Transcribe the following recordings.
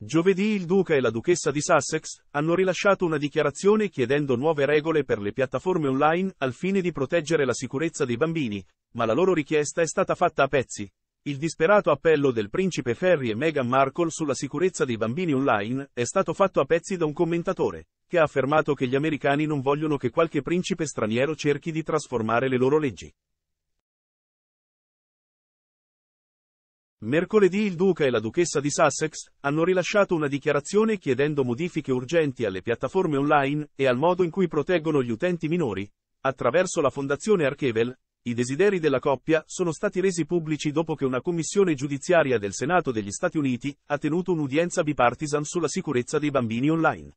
Giovedì il duca e la duchessa di Sussex hanno rilasciato una dichiarazione chiedendo nuove regole per le piattaforme online al fine di proteggere la sicurezza dei bambini, ma la loro richiesta è stata fatta a pezzi. Il disperato appello del principe Harry e Meghan Markle sulla sicurezza dei bambini online è stato fatto a pezzi da un commentatore, che ha affermato che gli americani non vogliono che qualche principe straniero cerchi di trasformare le loro leggi. Mercoledì il duca e la duchessa di Sussex hanno rilasciato una dichiarazione chiedendo modifiche urgenti alle piattaforme online e al modo in cui proteggono gli utenti minori. Attraverso la fondazione Archevel, i desideri della coppia sono stati resi pubblici dopo che una commissione giudiziaria del Senato degli Stati Uniti ha tenuto un'udienza bipartisan sulla sicurezza dei bambini online.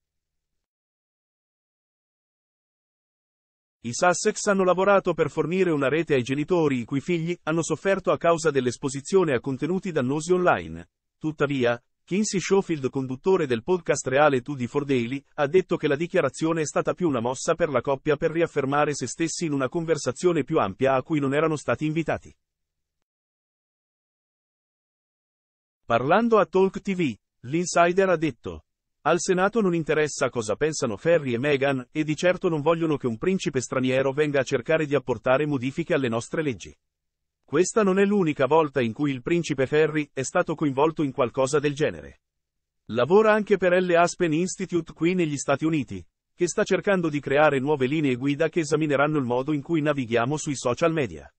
I Sussex hanno lavorato per fornire una rete ai genitori i cui figli hanno sofferto a causa dell'esposizione a contenuti dannosi online. Tuttavia, Kinsey Schofield, conduttore del podcast Reale 24 Daily, ha detto che la dichiarazione è stata più una mossa per la coppia per riaffermare se stessi in una conversazione più ampia a cui non erano stati invitati. Parlando a Talk TV, l'insider ha detto: al Senato non interessa cosa pensano Harry e Meghan, e di certo non vogliono che un principe straniero venga a cercare di apportare modifiche alle nostre leggi. Questa non è l'unica volta in cui il principe Harry è stato coinvolto in qualcosa del genere. Lavora anche per l'Aspen Institute qui negli Stati Uniti, che sta cercando di creare nuove linee guida che esamineranno il modo in cui navighiamo sui social media.